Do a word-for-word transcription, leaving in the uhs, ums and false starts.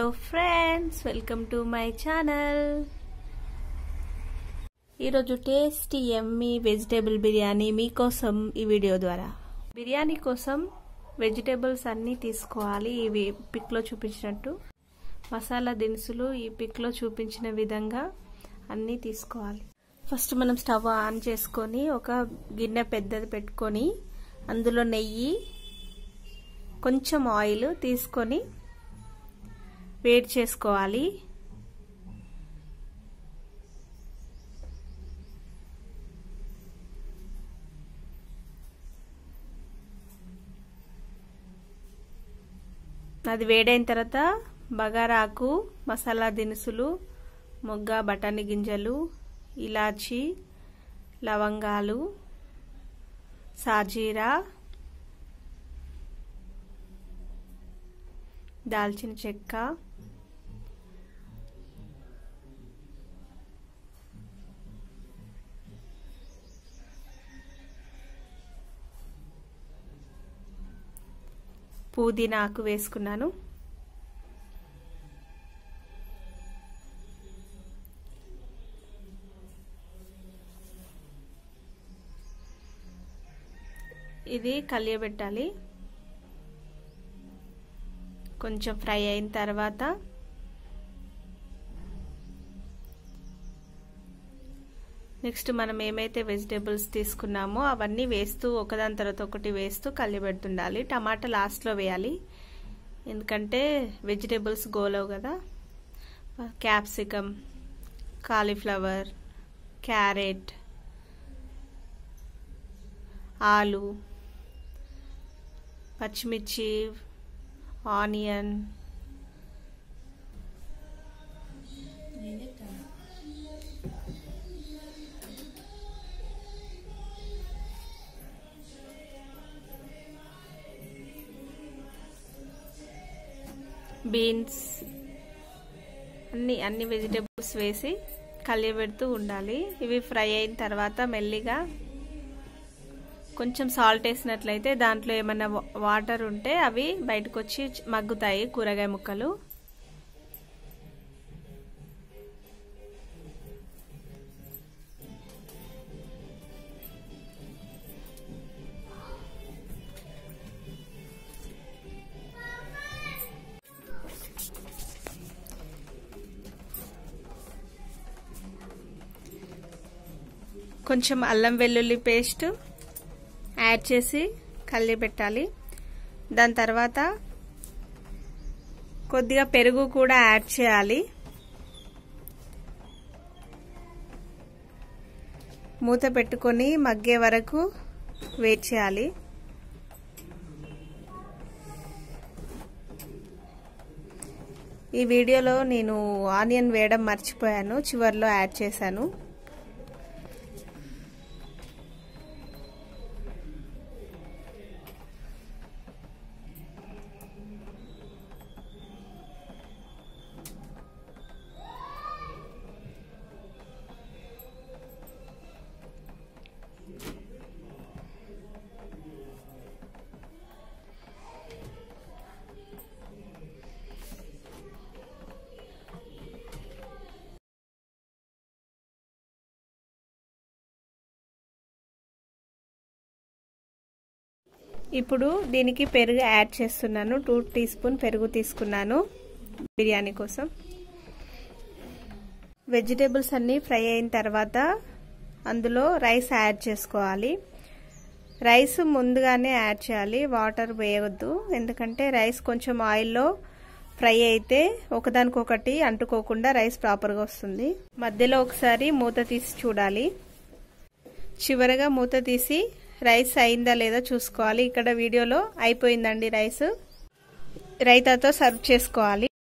Hello friends, welcome to my channel. ఈరోజు tasty yummy vegetable biryani మీకోసం ఈ వీడియో ద్వారా. బిర్యానీ కోసం వెజిటేబుల్స్ అన్నీ తీసుకోవాలి. ఇవి పిక్లో చూపించినట్టు మసాలా దినుసులు ఈ పిక్లో చూపించిన విధంగా అన్నీ తీసుకోవాలి. ఫస్ట్ మనం స్టవ్ ఆన్ చేసుకొని ఒక గిన్నె పెద్దది పెట్టుకొని అందులో నెయ్యి కొంచెం ఆయిల్ తీసుకొని వేడి చేసుకోవాలి. అది వేడైన తర్వాత బగారాకు, మసాలా దినుసులు, మొగ్గ బఠానీ గింజలు, ఇలాచి, లవంగాలు, సాజీరా, దాల్చిన చెక్క, పుదీనా ఆకు వేసుకున్నాను. ఇది కలియబెట్టాలి. కొంచెం ఫ్రై అయిన తర్వాత నెక్స్ట్ మనం ఏమైతే వెజిటేబుల్స్ తీసుకున్నామో అవన్నీ వేస్తూ ఒకదాని తర్వాత ఒకటి వేస్తూ కలియబెడుతుండాలి. టమాటా లాస్ట్లో వేయాలి, ఎందుకంటే వెజిటేబుల్స్ గోలవు కదా. క్యాప్సికమ్, కాలీఫ్లవర్, క్యారెట్, ఆలు, పచ్చిమిర్చి, ఆనియన్, బీన్స్ అన్ని అన్ని వెజిటేబుల్స్ వేసి కలియబెడుతూ ఉండాలి. ఇవి ఫ్రై అయిన తర్వాత మెల్లిగా కొంచెం సాల్ట్ వేసినట్లయితే దాంట్లో ఏమైనా వాటర్ ఉంటే అవి బయటకు వచ్చి మగ్గుతాయి కూరగాయ ముక్కలు. కొంచెం అల్లం వెల్లుల్లి పేస్ట్ యాడ్ చేసి కలియబెట్టాలి. దాని తర్వాత కొద్దిగా పెరుగు కూడా యాడ్ చేయాలి. మూత పెట్టుకొని మగ్గే వరకు వెయిట్ చేయాలి. ఈ వీడియోలో నేను ఆనియన్ వేయడం మర్చిపోయాను, చివర్లో యాడ్ చేశాను. ఇప్పుడు దీనికి పెరుగు యాడ్ చేస్తున్నాను. టూ టీ స్పూన్ పెరుగు తీసుకున్నాను బిర్యానీ కోసం. వెజిటేబుల్స్ అన్నీ ఫ్రై అయిన తర్వాత అందులో రైస్ యాడ్ చేసుకోవాలి. రైస్ ముందుగానే యాడ్ చేయాలి, వాటర్ వేయవద్దు. ఎందుకంటే రైస్ కొంచెం ఆయిల్లో ఫ్రై అయితే ఒకదానికొకటి అంటుకోకుండా రైస్ ప్రాపర్గా వస్తుంది. మధ్యలో ఒకసారి మూత తీసి చూడాలి. చివరగా మూత తీసి రైస్ అయిందా లేదా చూసుకోవాలి. ఇక్కడ వీడియోలో అయిపోయిందండి రైస్. రైతాతో సర్వ్ చేసుకోవాలి.